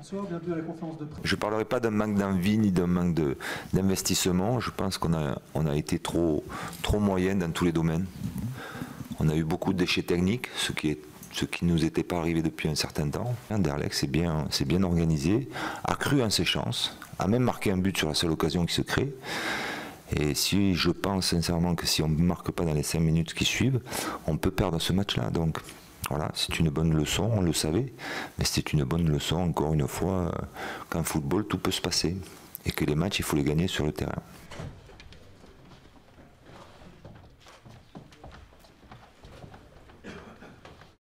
Bonsoir, bienvenue à la conférence de presse. Je ne parlerai pas d'un manque d'envie ni d'un manque d'investissement. Je pense qu'on a été trop moyen dans tous les domaines. On a eu beaucoup de déchets techniques, ce qui ne nous était pas arrivé depuis un certain temps. Anderlecht s'est bien organisé, a cru en ses chances, a même marqué un but sur la seule occasion qui se crée. Et si je pense sincèrement que si on ne marque pas dans les 5 minutes qui suivent, on peut perdre ce match-là. Donc voilà, c'est une bonne leçon, on le savait, mais c'est une bonne leçon, encore une fois, qu'en football, tout peut se passer. Et que les matchs, il faut les gagner sur le terrain.